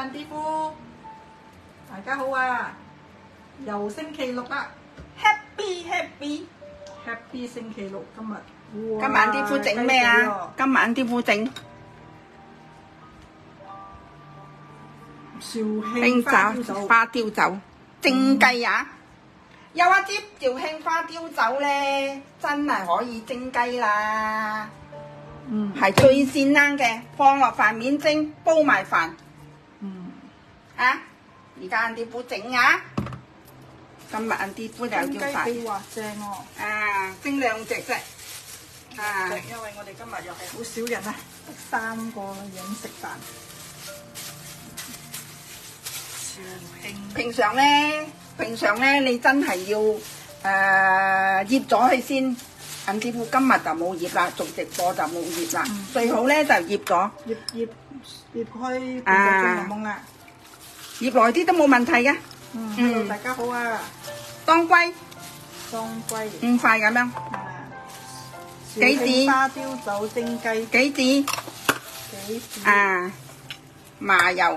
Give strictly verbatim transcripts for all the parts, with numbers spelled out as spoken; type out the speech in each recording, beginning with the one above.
蘭師傅，大家好啊！又星期六啦 ，Happy Happy。 ，Happy 星期六今日。 今晚啲夫整咩啊？今晚啲夫整肇慶花雕酒， 花雕酒蒸雞啊！有一支肇慶花雕酒咧，真係可以蒸雞啦。 嗯， 係最鮮冷嘅，放落飯面蒸，煲埋飯。 嗯， 啊！而家啲夫整啊！今日啲夫就要蒸雞飯。 髀話正喎。 啊！蒸兩隻啫。啊！ 因為我哋今日又係好少人啊，得三個人食飯。肇慶平常咧，平常咧，你真係要誒醃咗佢先。銀師傅今日就冇醃啦，做直播就冇醃啦。 嗯最好咧就醃咗， 醃醃醃開半個鐘就懵啦。 醃耐啲都冇問題嘅。 嗯嗯 ，hello，大家好啊， 當歸當歸五塊咁樣， 啊， 幾肇慶子花雕酒蒸雞杞子幾子啊，麻油、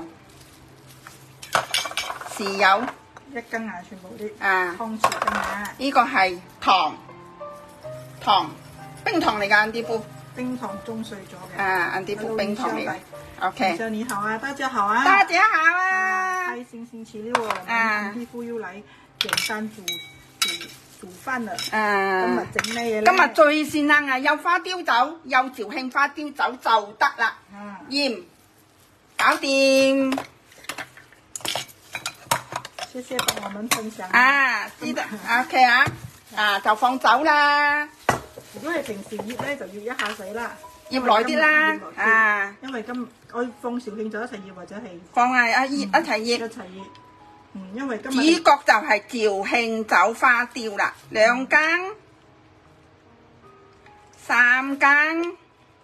豉油一斤啊，全部啲啊， 湯匙斤啊， 呢個係糖，糖冰糖嚟㗎，銀師傅冰糖中碎咗嘅。 啊，銀師傅冰糖嚟嘅。OK， 小你好啊，大家好啊， 大家好啊！ 開心星期六哦， 啊銀師傅要嚟簡單煮煮煮飯啦。 啊， 今日整咩嘢咧？ 今日最鮮冷啊！有花雕酒，有肇慶花雕酒就得啦。 啊， 鹽，搞掂。 謝謝幫我們分享。 啊，知道 OK 啊，啊就放酒啦， 如果係平時醃咧，就要一下水啦， 醃耐啲啦，啊， 因為今我放肇慶就一齊醃或者係放啊啊一一齊醃。 一齊醃。嗯，因為今主日角就係肇慶酒花雕啦，兩羹、三羹，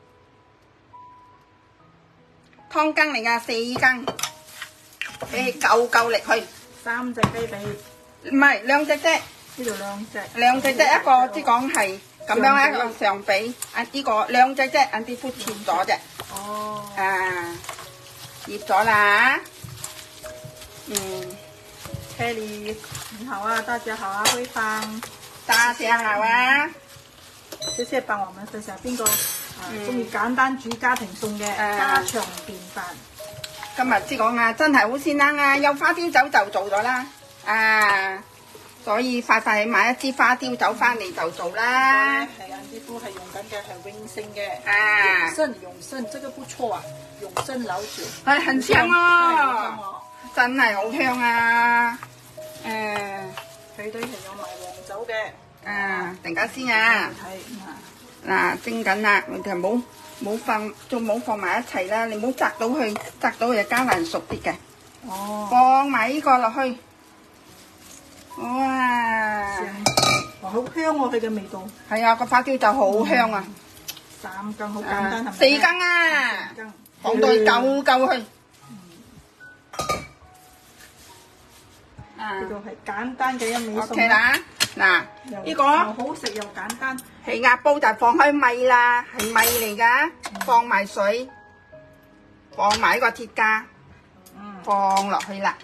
湯羹嚟噶四羹，俾夠夠力去。 三隻雞髀， 唔係兩隻啫， 呢度兩隻， 兩隻啫，一個即講係咁樣一個上髀，啊呢個兩隻啫，銀師傅切咗啫， 哦， 啊醃咗啦，嗯， Kelly，你好啊，大家好啊，輝芳， 大家好啊， 謝謝幫我們分享邊個啊中意簡單煮家庭餸嘅家常便飯。 今日即講啊，真係好鮮冷啊，有花雕酒就做咗啦，啊，所以快快買一支花雕酒翻嚟就做啦。 係銀師傅係用緊嘅係永勝嘅， 啊永勝永勝，這個不錯啊，永勝老酒， 係很香哦， 哦， 真係好香啊！誒佢哋係有賣黃酒嘅， 啊，陣間先啊， 係嗱蒸緊啦，你哋冇冇放，仲冇放埋一齊啦，你唔好擲到佢，擲到就加爛熟啲嘅。 哦， 放埋呢個落去，哇！ 哇好香喎佢嘅味道， 係啊，個花雕酒好香啊！ 三羹好簡單係咪？ 四羹啊， 四羹放到夠夠去。 呢個係簡單嘅一味餸。 OK 啦，嗱呢個又好食又簡單。 氣壓煲就放開米啦，係米嚟噶，放埋水，放埋個鐵架，放落去啦，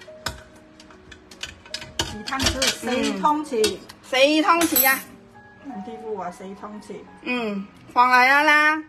二湯匙，四湯匙。 四湯匙啊， 銀師傅話四湯匙。 嗯，放落去啦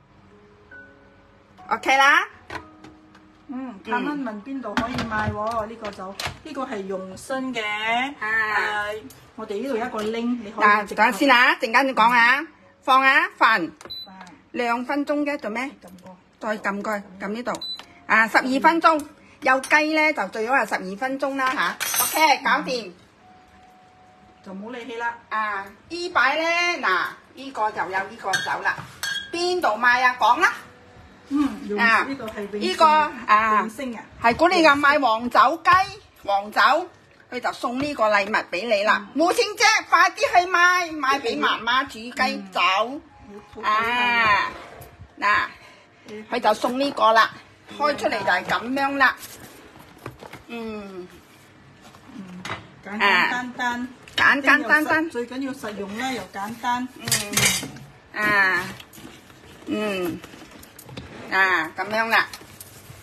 ，OK 啦， 嗯，他們問邊度可以買喎？呢個就呢個係用新嘅。 啊誒，我哋呢度有一個 link，你可以嗱， 直等下先啊，陣間你講啊，放啊，飯啊兩分鐘嘅做咩？ 撳過。 再撳過去，撳呢度，啊，十二分鐘，有雞咧就最好係十二分鐘啦吓 ，OK，搞掂。 就冇理氣啦。 啊，依擺咧，嗱，依個就有呢個酒啦。邊度買啊？講啦， 嗯，用啊呢個係永呢個啊永星啊。 係估你又買黃酒雞、黃酒，佢就送呢個禮物俾你啦。冇錢啫，快啲去買，買俾媽媽煮雞酒。啊，嗱，佢就送呢個啦，開出嚟就係咁樣啦。嗯， 嗯，簡簡單單。 簡簡單單， 最緊要實用啦，又簡單。 嗯，啊，嗯，啊，咁樣啦。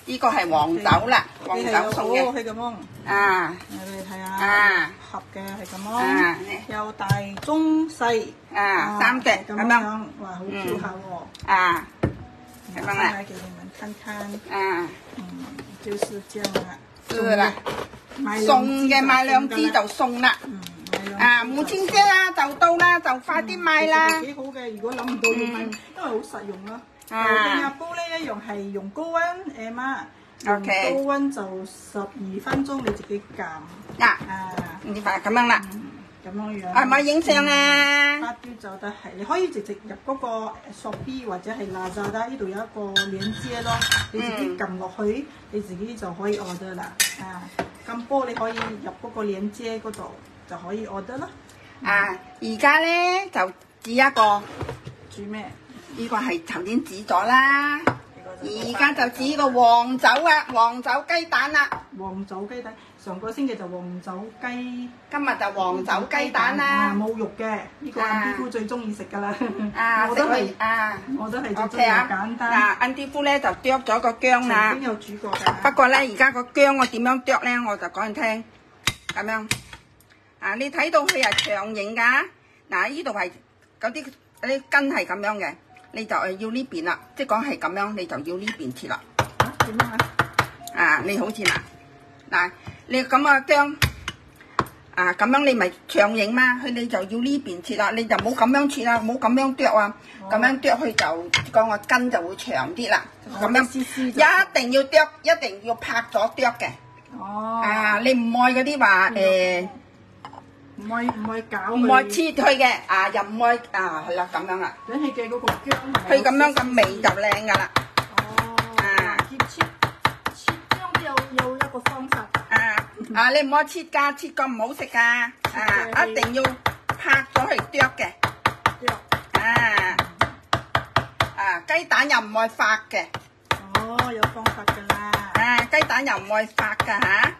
呢個係黃酒啦，黃酒送嘅。 係咁樣。 啊， 你睇下。 啊， 合嘅係咁樣。有大中細。 啊，三隻咁樣。 哇，好巧下喎。 啊，咁樣啦。 來給你們看看。 啊。 嗯，就是這樣啦。 是啦。送嘅買兩支就送啦。嗯。啊，母親節啦，就到啦，就快啲買啦。 幾好嘅，如果諗唔到要買，因為好實用啦。電壓煲咧一樣係用高溫誒媽，用高溫就十二分鐘，你自己撳。 嗱，啊，你話咁樣啦， 咁樣樣。 係咪影相啊？ 發標就得係，你可以直接入嗰個 Shopee 或者係 Lazada 呢度有一個鏈接咯，你自己撳落去，你自己就可以 order 啦。啊，咁煲你可以入嗰個鏈接嗰度就可以 order 啦。 啊，而家咧就煮一個煮咩？ 呢個係頭先煮咗啦，而家就煮個黃酒啊，黃酒雞蛋啦。黃酒雞蛋， 上個星期就黃酒雞， 今日就黃酒雞蛋啦。 冇肉嘅，呢個安迪夫最中意食噶啦。 啊，我都係啊， 我都係最中意簡單。 嗱，安迪夫咧就剁咗個薑啦。 曾經有煮過㗎。 不過咧，而家個薑我點樣剁咧，我就講你聽。咁樣，啊，你睇到佢係長形㗎。嗱，呢度係嗰啲嗰啲根係咁樣嘅。你就係要呢邊啦，即係講係咁樣，你就要呢邊切啦。 啊？點樣啊？ 啊，你好似嗱嗱，你咁啊薑啊咁樣你咪長形嘛，佢你就要呢邊切啦，你就冇咁樣切啦，冇咁樣剁啊，咁樣剁佢就講個根就會長啲啦。咁樣一定要剁，一定要拍咗剁嘅。哦。啊，你唔愛嗰啲話誒。 唔愛唔愛搞唔愛切佢嘅，啊又唔愛啊係啦咁樣啦。 等佢嘅嗰個薑， 佢咁樣嘅味就靚噶啦。 哦。啊。切切切薑有有一個方法。 啊啊！你唔好切㗎，切個唔好食㗎。啊，一定要拍咗佢剁嘅。 剁。 啊。啊，雞蛋又唔愛發嘅。 哦，有方法㗎啦。 啊，雞蛋又唔愛發㗎嚇。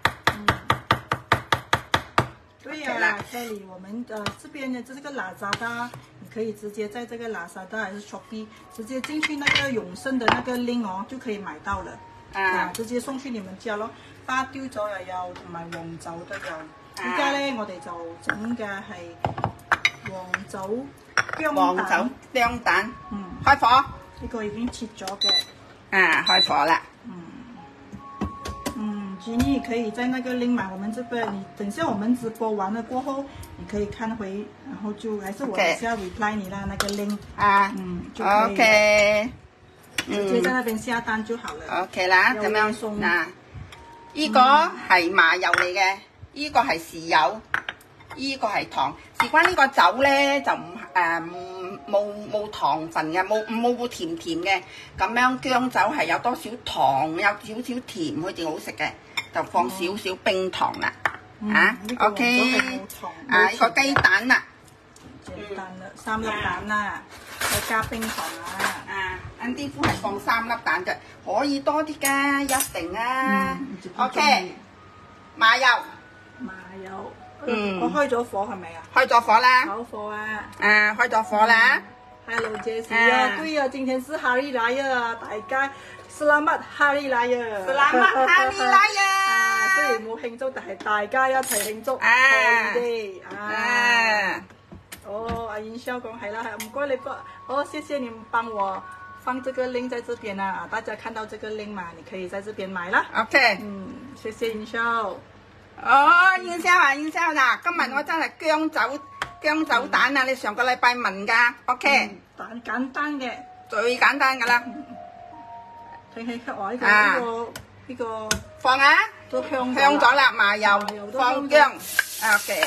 对呀 ，Kelly， 我們呃這邊呢，這個拉扎達，你可以直接在這個拉扎達還是 Shopee，直接進去那個永盛的那個 link 哦，就可以買到了。啊，直接送去你們家咯。花雕酒又有，同埋黃酒都有。而家咧，我哋就整嘅係黃酒薑黃酒薑蛋。 嗯。 開火。 呢個已經切咗嘅。 啊，開火啦。 你可以在那個 link 買我們這邊，你等下我們直播完了過後，你可以看回，然後就還是我等下 reply 你啦那個 link 啊， 嗯，就可以 ，OK， 直接在那邊下單就好了。 OK 啦，咁樣嗱，呢個係麻油嚟嘅，呢個係豉油，呢個係糖。事關呢個酒咧就唔誒冇冇糖分嘅，冇冇甜甜嘅。咁樣薑酒係有多少糖，有少少甜，佢哋好食嘅。就放少少冰糖啦，啊 ，OK， 啊，呢個雞蛋啦， 簡單啦，三粒蛋啦，再加冰糖啊， 啊，安迪夫係放三粒蛋嘅，可以多啲㗎，一定啊 ，OK， 麻油， 麻油，嗯，我開咗火係咪啊？ 開咗火啦， 好火啊， 啊，開咗火啦 ，Hello Jessie 啊，對啊，今天是哈利來啊，大家。Selamat Hari Raya！Selamat Hari Raya！ 啊，雖然冇慶祝，但係大家一齊慶祝。 啊 ，Holiday 啊！哦，阿元宵講係啦，係唔該你幫，哦，謝謝你們幫我放這個 link 在這邊啊！大家看到這個 link 嘛，你可以在這邊買啦。 OK。 嗯，謝謝元宵。 哦，元宵啊，元宵嗱，今日我真係薑酒薑酒蛋啊！你上個禮拜問㗎 ，OK。 蛋簡單嘅， 最簡單㗎啦。 聽起話呢個呢個呢個放啊， 都香香咗啦，麻油放薑，OK。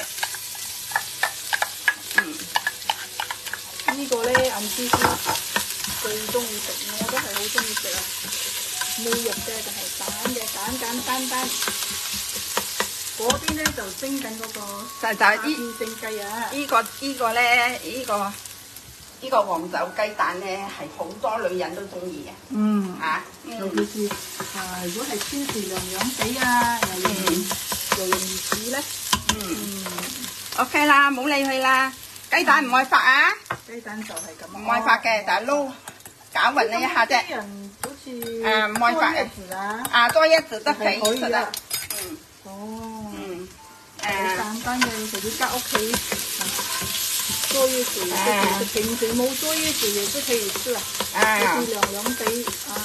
嗯， 呢個咧，暗芝夫最中意食，我都係好中意食啊！冇肉嘅就係蛋嘅，簡簡單單。嗰邊咧就蒸緊嗰個就就係呢蒸雞啊！ 呢個呢個咧，呢個。呢個黃酒雞蛋咧係好多女人都中意嘅。嗯。嚇。 尤其是啊，如果係天時涼涼地啊，又容易又容易煮咧。 嗯。OK 啦，冇理佢啦。雞蛋唔愛發啊。 雞蛋就係咁。 唔愛發嘅，就係撈攪勻你一下啫。 啲人好似是啊唔愛發多葉子啊， 啊多葉子都可以可以啊。 嗯， 哦， 嗯， 好誒簡單嘅，你自己家屋企多葉子也是可以吃，平時冇多葉子也是可以吃啊。 啊好似涼涼地啊，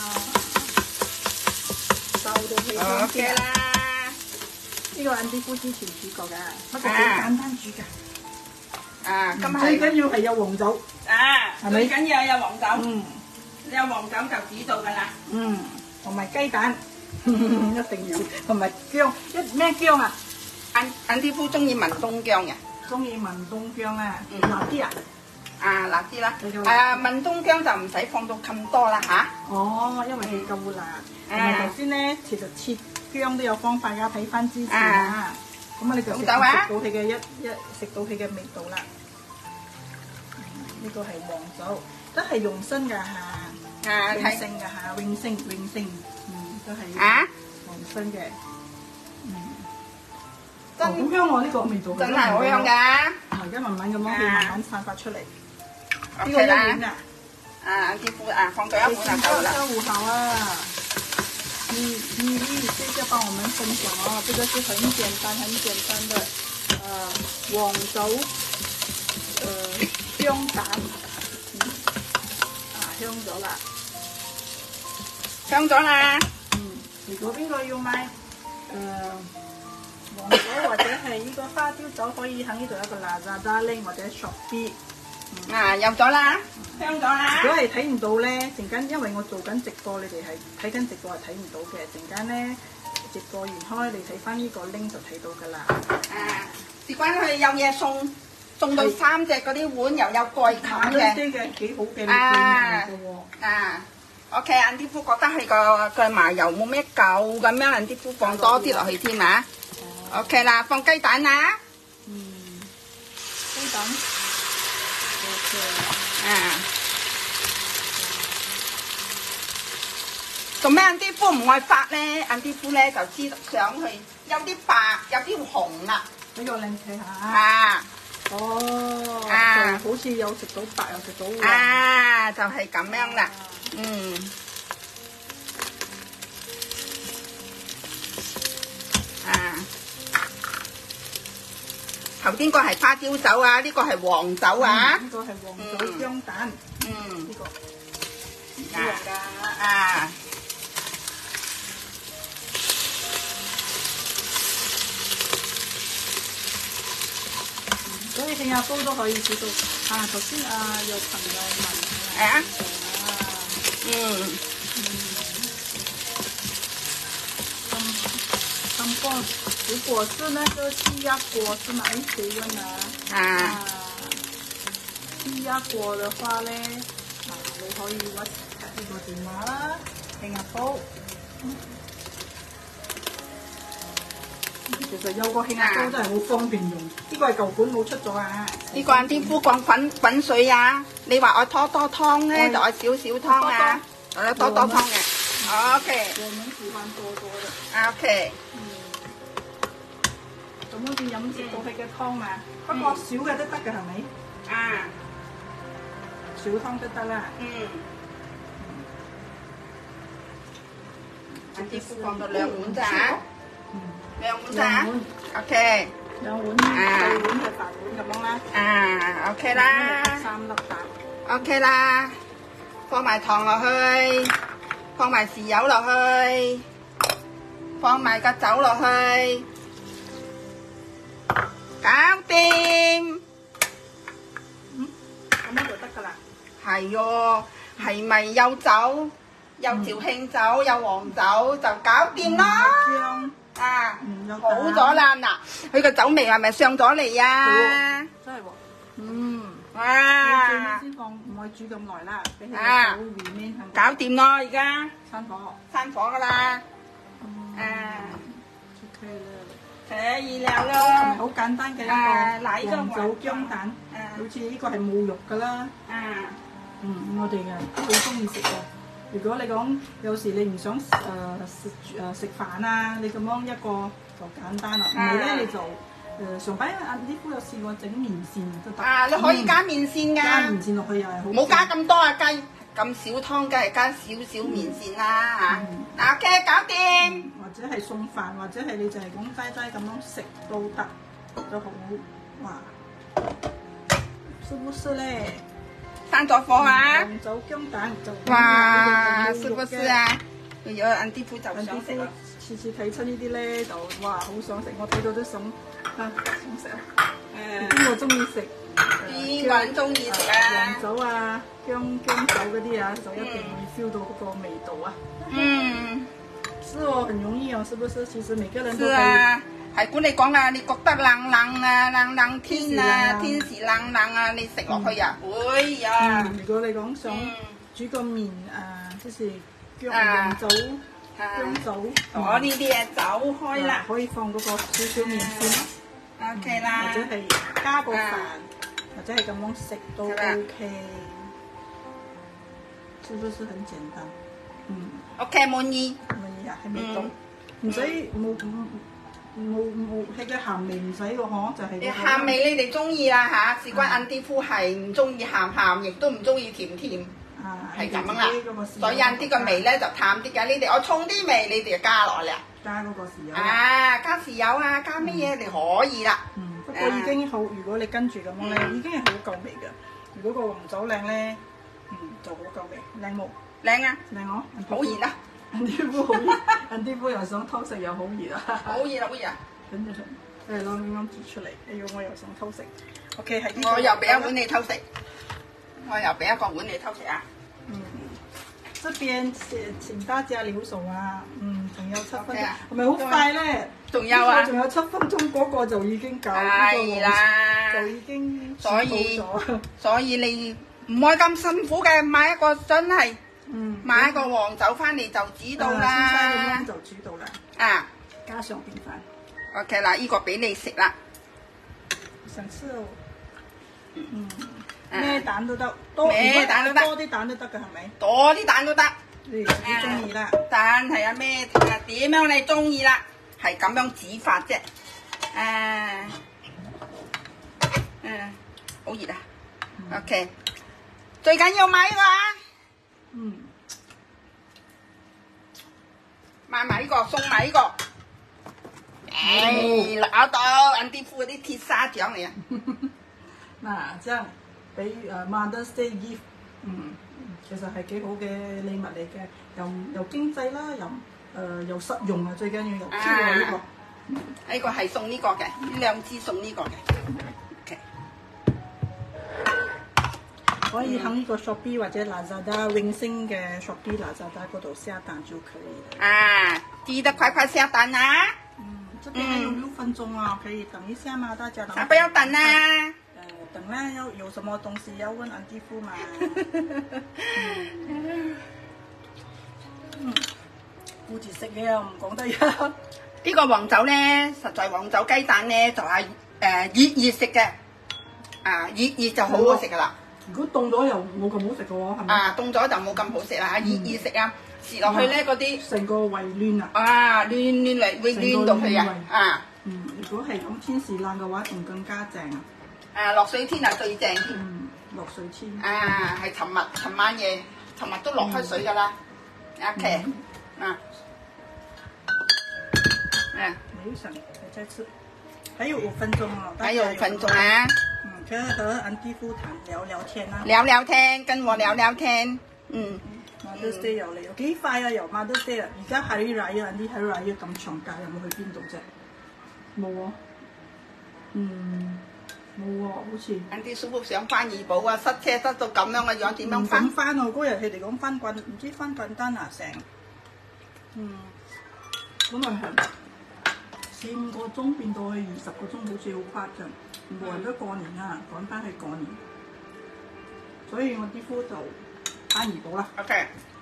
瘦到起身 ，OK 啲啊！ 啦， 呢個 Auntie 夫之前煮過㗎，不過好簡單煮㗎。 啊，咁最係緊要係有黃酒， 啊， 係咪最緊要有黃酒， 嗯有黃酒就煮到㗎啦。 嗯，同埋雞蛋，一定要，同埋薑，一咩薑啊？ 安安啲夫中意文東薑嘅， 中意文東薑啊， 嗯辣啲啊？ 啊辣啲啦， 你就啊文東薑就唔使放到咁多啦吓。 哦，因為佢夠辣。同埋頭先咧，其實切薑都有方法㗎，睇翻之前啊。咁啊，你就食食到佢嘅一一食到佢嘅味道啦。呢個係黃酒，都係用新㗎嚇， 啊永盛㗎嚇，永盛永盛，嗯，都係啊， 黃新嘅，嗯，真好香喎！呢個味道真係好香㗎。 而家慢慢咁樣去慢慢散發出嚟。呢個 OK 啦一碗啊， 啊安啲夫啊放咗一碗就夠啦。 招呼好啊！你你你這個幫我們分享哦，這個是很簡單很簡單的，呃，黃酒，呃，薑蛋，嗯，啊香咗啦， 香咗啦。 嗯，如果邊個要買，呃，黃酒或者係呢個花雕酒，可以喺呢度有一個 Lazada link 或者 Shopee。 啊有咗啦，香咗啦。 如果係睇唔到咧，陣間因為我做緊直播，你哋係睇緊直播係睇唔到嘅。陣間咧直播完開，你睇翻呢個 link 就睇到㗎啦。 啊，事關佢有嘢送，送到三隻嗰啲碗又有蓋冚嘅。 啲嘅幾好嘅， 啊嘅喎。 啊 ，OK，安啲夫覺得佢個個麻油冇咩夠咁樣，安啲夫放多啲落去添啊。OK 啦，放雞蛋啊。 嗯，雞蛋。 啊，做咩安啲夫唔愛發咧？安啲夫咧就知想去有啲白，有啲紅啦。 俾個靚睇下。 啊， 哦， 啊就好似有食到白又食到黃。 啊，就係咁樣啦。嗯。啊。頭先個係花雕酒啊，呢個係黃酒啊。 呢個係黃酒薑蛋。 嗯。 呢個。 一樣㗎。啊。 所以新加坡都可以煮到。啊，頭先啊有朋友問。 啊。 啊。 嗯。 汤锅，如果是那个气压锅是哪一谁问啊？ 啊。 氣壓鍋嘅話咧，啊你可以揾呢個電話啦，聽日煲。其實有個氣壓煲真係好方便用，呢個係舊款冇出咗啊。 呢個啲夫講滾滾水啊，你話愛拖多湯咧，就愛少少湯啊，愛多多湯嘅。OK。 我們喜歡多多嘅。 OK。 咁好似飲食到佢嘅湯嘛，不過少嘅都得嘅係咪？ 啊。 少湯都得啦。 嗯。啲夫放到兩碗咋？兩碗咋 ？OK。 兩碗細碗嘅飯碗咁樣啦。 啊 ，OK 啦。 三粒蛋。 OK 啦，放埋糖落去，放埋豉油落去，放埋個酒落去，搞掂。 嗯，咁樣就得㗎啦。 係喎，係咪有酒，有調慶酒，有黃酒就搞掂啦。啊，好咗啦嗱，佢個酒味係咪上咗嚟啊？ 真係喎。嗯。 哇！ 最尾先放，唔可以煮咁耐啦，俾佢個酒面面係。 搞掂咯，而家。 閂火。 閂火㗎啦。啊。 OK 啦。 可以了咯。 係咪好簡單嘅一個黃酒薑蛋？好似呢個係冇肉㗎啦。 啊。 嗯，我哋嘅都好中意食嘅。如果你講有時你唔想誒食誒食飯啊，你咁樣一個就簡單啦。唔係咧，你就誒上擺阿啲夫有試過整麵線都得。 啊，你可以加麵線㗎。 加麵線落去又係好。 冇加咁多啊，雞咁少湯，梗係加少少麵線啦嚇。嗱 OK， 搞掂。 或者係送飯，或者係你就係咁齋齋咁樣食都得，都好哇！是不是咧？ 生咗火啊！ 紅酒薑蛋就哇，是不是啊？有安啲夫就想食啦。 次次睇親呢啲咧，就哇好想食，我睇到都想啊想食啊！誒，邊個中意食？ 邊個人中意食啊？ 黃酒啊，薑薑酒嗰啲啊，就一定會 feel 到嗰個味道啊！ 嗯， 是哦，很容易哦，是不是？其實每個人都是啊。係估你講啊，你覺得冷冷啊，冷冷天啊，天時冷冷啊，你食落去啊，哎呀！ 如果你講想煮個麵啊，即是薑黃酒、薑酒， 我呢啲嘢走開啦， 可以放嗰個少少麵線咯 ，OK 啦， 或者係加個飯，或者係咁樣食都 OK，是不是很簡單？嗯 ，OK 滿意， 滿意啊，係味道，唔使冇冇冇係嘅鹹味唔使喎，嗬，就係鹹味你哋中意啦嚇，事關安啲夫係唔中意鹹鹹，亦都唔中意甜甜，係咁樣啦。所以安啲個味咧就淡啲嘅，你哋我沖啲味，你哋就加落嚟。 加嗰個豉油。 啊，加豉油啊，加乜嘢你可以啦。 嗯，不過已經好，如果你跟住咁樣咧，已經係好夠味嘅。如果個黃酒靚咧，嗯，就好夠味，靚冇？ 靚啊！ 靚我， 好熱啊！ 安啲夫好熱，安啲夫又想偷食又好熱啊！ 好熱啊！好熱啊！ 等陣，誒攞啱啱煮出嚟，哎呦我又想偷食。OK 係呢個。 我又俾一碗你偷食，我又俾一個碗你偷食啊！ 嗯，這邊請大家留守啊，嗯，仲有七分鐘，係咪好快咧？ 仲有啊！ 仲有七分鐘嗰個就已經搞呢係啦， 就已經所以所以你唔愛咁辛苦嘅，買一個真係。嗯，買一個黃酒翻嚟就煮到啦， 咁樣就煮到啦。 啊， 加上便飯。 OK 啦，呢個俾你食啦。 想吃哦。嗯，咩蛋都得，多咩蛋都得， 多啲蛋都得㗎，係咪？ 多啲蛋都得， 你自己中意啦。 但係啊咩啊點樣你中意啦？係咁樣煮法啫。誒，嗯，好熱啊。OK，最緊要買呢個啊。 嗯， 買埋呢個，送埋呢個。唉，攞到安啲夫嗰啲鐵砂掌嚟啊！ 嗱，這樣俾誒 Mother's Day gift，嗯，其實係幾好嘅禮物嚟嘅，又又經濟啦，又誒又實用啊，最緊要又 Q 啊呢個。 呢個係送呢個嘅，呢兩支送呢個嘅。OK。 可以喺呢個 Shopee 或者 Lazada 永星嘅 Shopee Lazada 嗰度下單就可以了。 啊，記得快快下單啊！ 嗯，這邊還有六分鐘啊，可以等一下嗎？大家等。 不要等啊！ 誒，等啦，有有什麼東西要問安弟夫嘛？嗯，顧住食嘢又唔講得呀。 呢個黃酒咧，實在黃酒雞蛋咧就係誒熱熱食嘅，啊熱熱就好好食噶啦。 如果凍咗又冇咁好食嘅喎，係咪？ 啊，凍咗就冇咁好食啦，熱熱食啊，食落去咧嗰啲成個胃暖啊！ 啊，暖暖嚟會暖到佢啊！啊， 嗯，如果係咁天時冷嘅話，仲更加正啊！ 啊，落水天啊最正添。 嗯，落水天。 啊，係尋日尋晚夜，尋日都落開水㗎啦。OK，啊，嗯， 沒什麼，再吃，還有五分鐘哦。 還有五分鐘啊。 嗯，可以和安弟夫談聊聊天啦。 聊聊天，跟我聊聊天。嗯。 Mother's Day 又嚟，有幾快啊！又 Mother's Day 啦，而家 Hari Raya 安啲 Hari Raya 咁長假，有冇去邊度啫？冇啊。嗯，冇喎，好似。安啲叔父想翻怡保啊，塞車塞到咁樣嘅樣，點樣翻？ 唔翻喎，嗰日佢哋講翻滾，唔知翻滾單啊成。嗯。咁啊係。四五個鐘變到去二十個鐘，好似好誇張。冇人都過年啊，趕翻去過年。所以我啲夫就翻怡保啦。 OK。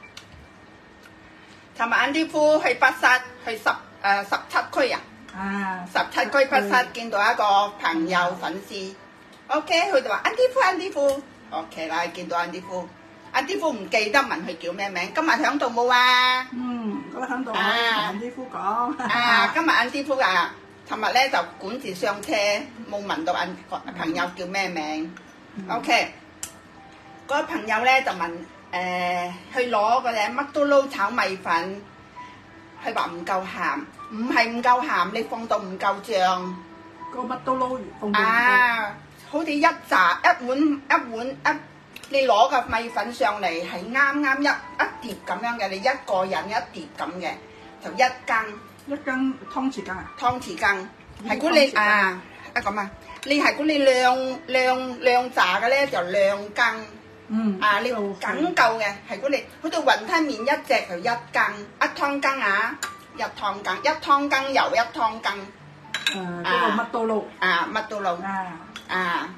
尋日安啲夫去北沙，去十誒十七區啊。 啊！ 十七區北沙見到一個朋友粉絲 ，OK， 佢就話安啲夫安啲夫 ，OK 啦，見到安啲夫，安啲夫唔記得問佢叫咩名，今日響度冇啊？ 嗯，咁響度可以同安啲夫講。 啊，今日安啲夫啊，尋日咧就管住上車，冇問到安朋友叫咩名 ，OK，嗰個朋友咧就問誒誒去攞嗰隻乜都撈炒米粉，佢話唔夠鹹，唔係唔夠鹹，你放到唔夠醬。 個乜都撈完， 啊，好似一扎一碗一碗一，你攞個米粉上嚟係啱啱一一碟咁樣嘅，你一個人一碟咁嘅，就一羹。 一羹湯匙羹啊？ 湯匙羹，係估你啊啊咁啊，你係估你兩兩兩炸嘅咧就兩羹。 嗯。 啊，你梗夠嘅，係估你好似雲吞麵一隻就一羹，一湯羹啊，一湯羹，一湯羹油一湯羹。 誒，嗰個乜都撈。啊， 乜都撈。啊啊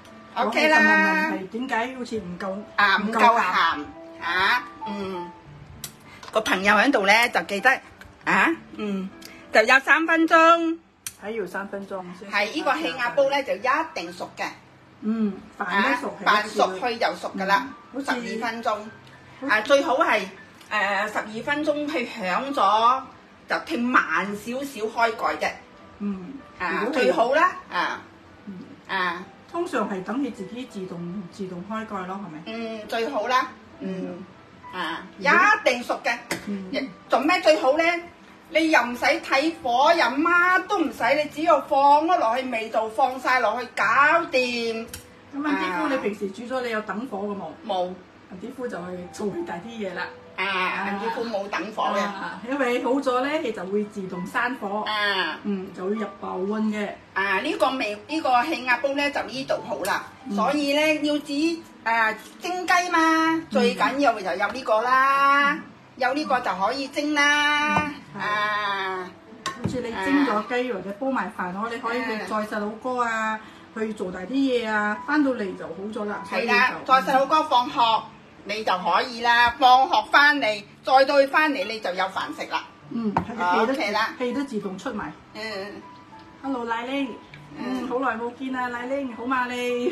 ，OK 啦。 啦。 係點解好似唔夠？ 啊，唔夠鹹嚇，嗯。個朋友喺度咧就記得啊，嗯，就有三分鐘。 還有三分鐘先。 係呢個氣壓煲咧就一定熟嘅。 嗯，飯都熟， 飯熟去就熟㗎啦，十二分鐘。啊，最好係誒十二分鐘佢響咗就聽慢少少開蓋啫。 嗯， 啊最好啦，啊，啊， 通常係等佢自己自動自動開蓋咯，係咪？ 嗯，最好啦，嗯，啊，一定熟嘅。做咩最好咧？你又唔使睇火，又乜都唔使，你只要放咗落去味道，放晒落去，搞掂。 咁啊，啲夫你平時煮咗，你有等火嘅冇？ 冇。 啲夫就係做大啲嘢啦。 啊，啲夫冇等火嘅， 因為好咗咧，佢就會自動閂火。 啊， 嗯，就會入爆溫嘅。 啊，呢個味呢個氣壓煲咧就呢度好啦，所以咧要煮誒蒸雞嘛，最緊要就有呢個啦，有呢個就可以蒸啦。啊， 好似你蒸咗雞或者煲埋飯咯，你可以去載細佬哥啊，去做大啲嘢啊，翻到嚟就好咗啦。 係啦，載細佬哥放學你就可以啦，放學翻嚟再到翻嚟你就有飯食啦。 嗯，氣都氣都自動出埋。 嗯 ，Hello 奶玲，嗯，好耐冇見啦，奶玲，好嘛你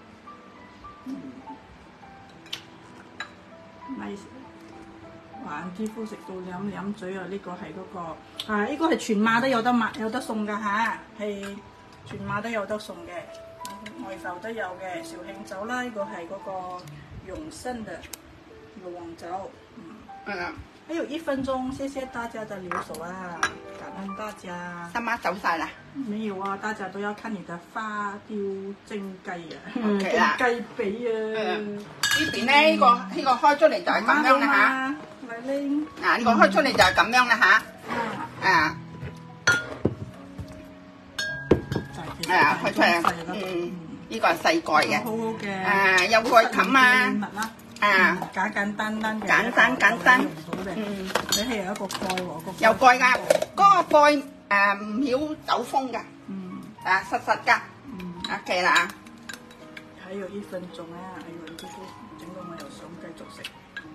？Nice。哇！啲夫食到飲飲嘴啊！呢個係嗰個啊，呢個係全馬都有得賣有得送㗎嚇，係全馬都有得送嘅，外埠都有嘅。紹興酒啦，呢個係嗰個永盛的老黃酒，嗯。嗯。還有一分鐘，謝謝大家的留守啊！感恩大家。 三媽走晒啦？ 沒有啊，大家都要看你的花雕蒸雞啊， 蒸雞髀啊。 呢邊咧呢個呢個開出嚟就係咁樣啦嚇。 奶玲。 嗱呢個開出嚟就係咁樣啦嚇。啊。係啊，開出嚟。嗯，呢個係細蓋嘅。 好好嘅。 啊，有蓋冚啊。啊， 簡簡單單嘅， 簡單簡單， 嗯，你係有一個蓋喎，個有蓋㗎，嗰個蓋誒唔曉走風㗎，嗯，啊實實㗎，嗯 ，OK 啦， 還有一分鐘啊，哎呦，這個整到我又想繼續食，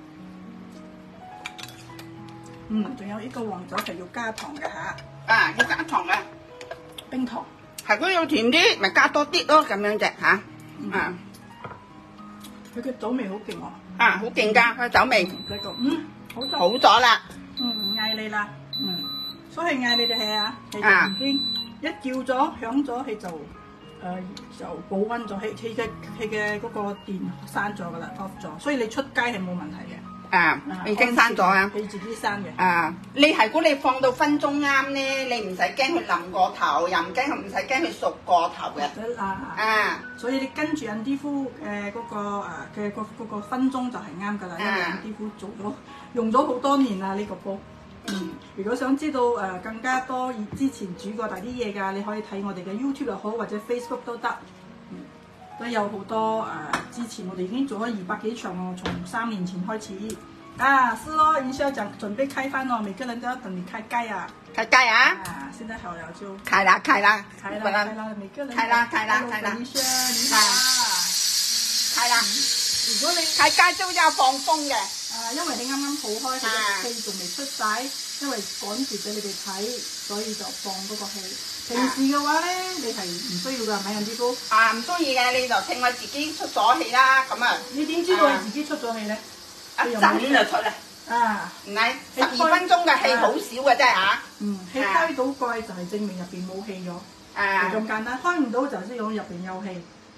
嗯，仲有呢個黃酒係要加糖嘅嚇， 啊要加糖嘅， 冰糖， 係佢要甜啲，咪加多啲咯，咁樣啫嚇，啊。 佢嘅酒味好勁喎！ 啊，好勁㗎，佢酒味。 呢個嗯好咗。 好咗啦。 嗯，嗌你啦。嗯，所以嗌你哋係啊，係就已經一叫咗響咗，佢就誒就保溫咗，佢佢嘅佢嘅嗰個電閂咗㗎啦 ，off 咗，所以你出街係冇問題嘅。 啊，已經閂咗啊。 佢自己閂嘅。 啊，你係估你放到分鐘啱咧，你唔使驚佢腍過頭，又唔驚佢唔使驚佢熟過頭嘅。 啊啊， 所以你跟住人啲夫誒嗰個誒嘅個嗰個分鐘就係啱㗎啦，因為人啲夫做咗用咗好多年啦呢個煲。嗯，如果想知道誒更加多之前煮過大啲嘢㗎，你可以睇我哋嘅 YouTube 又好，或者 Facebook 都得。嗯，都有好多誒、呃，之前我哋已經做咗二百幾場咯，從三年前開始。啊，是咯，一下講準備開飯咯，每個人都要等你開蓋啊。 開蓋啊！ 啊，現在好了就開啦開啦， 開啦開啦，每個人開啦開啦開啦， 一下你好啊， 開啦。如果你開街都要放風嘅。啊， 因為你啱啱好開，佢個氣仲未出晒，因為趕住俾你哋睇，所以就放嗰個氣。平時嘅話咧，你係唔需要㗎，買人啲煲。 啊，唔中意嘅你就聽我自己出咗氣啦，咁啊。 你點知道你自己出咗氣咧？ 一陣就出啦。啊，唔係十二分鐘嘅氣好少嘅啫嚇。 嗯，氣開到蓋就係證明入邊冇氣咗。啊，咁簡單。開唔到就係知講入邊有氣。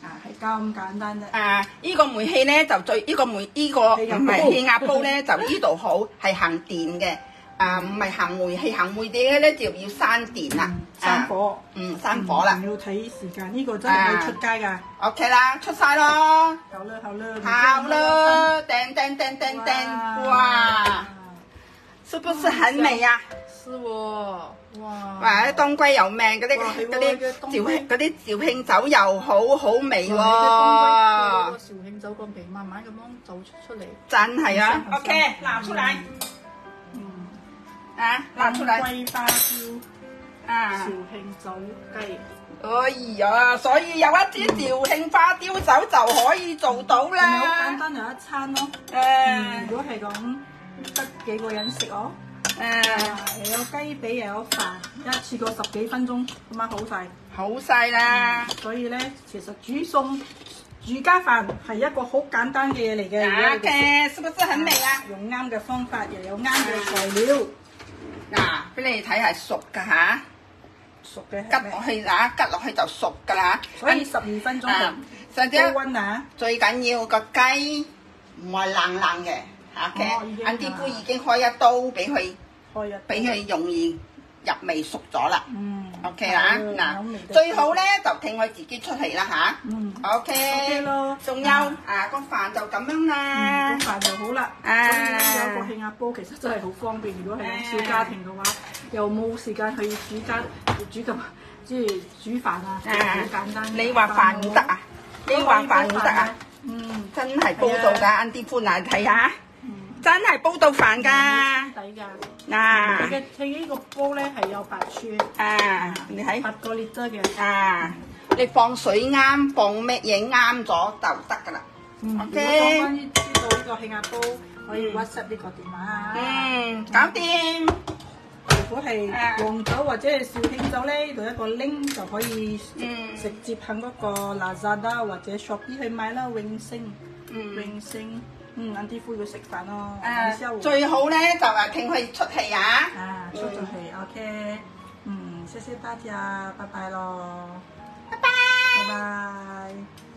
啊，係咁簡單啫。 啊，依、這個煤氣咧就最依、這個煤依、這個唔係氣壓煲咧，就依度好係行電嘅。啊，唔係行煤氣，行煤啲咧就要閂電啦， 閂火， 嗯，閂火啦。 要睇時間，呢個真係要出街㗎。 OK 啦，出晒咯。 好啦，好啦， 好啦，叮叮叮叮叮，哇！是不是很美呀？ 是喎，哇！ 哇！冬歸有命嗰啲嗰啲紹興嗰啲紹興酒又好好味喎。 嗰個紹興酒個味慢慢咁樣走出嚟。 真係啊 ！OK， 拿出嚟。啊，拿出嚟！ 桂花椒，啊，紹興酒雞。 哎呀，所以有一支紹興花雕酒就可以做到啦。 係咪好簡單又一餐咯？誒，如果係講得幾個人食哦，誒，又有雞髀又有飯，一次過十幾分鐘咁啊好晒。好晒啦！ 所以咧，其實煮餸煮家飯係一個好簡單嘅嘢嚟嘅。 啊嘅，是不是很美啊？ 用啱嘅方法，又有啱嘅材料。 嗱，俾你睇係熟噶吓， 熟嘅， 吉落去啊，吉落去就熟噶啦。 所以十二分鐘啊， 高溫啊。最緊要個雞唔係爛爛嘅嚇嘅，安啲夫已經開一刀俾佢，開一俾佢容易入味熟咗啦。嗯 ，OK 啦，嗱，最好咧就聽佢自己出嚟啦吓，嗯 ，OK 咯。仲有啊個飯就咁樣啦， 個飯就好啦。啊，有個氣壓煲其實真係好方便。如果係小家庭嘅話，又冇時間去煮家煮咁即係煮飯啊，好簡單。 你話飯唔得啊？你話飯唔得啊？嗯，真係煲到㗎，安啲夫嗱睇下。真係煲到飯㗎， 抵㗎。 嗱， 佢嘅佢呢個煲咧係有八寸， 啊，你睇八個 litre 嘅， 啊，你放水啱，放乜嘢啱咗就得㗎啦。 嗯 ，OK。關於知道呢個氣壓煲，可以 WhatsApp 呢個電話啊。 嗯，搞掂。 如果係黃酒或者係紹興酒咧，呢度一個 link 就可以直接喺嗰個 Lazada 或者 Shopee 去買啦，永升，永升。嗯，安啲夫要食飯咯。誒， 最好咧就係聽佢出氣啊！ 啊，出咗氣 ，OK。嗯，謝謝大家，拜拜咯。 拜拜。 拜拜。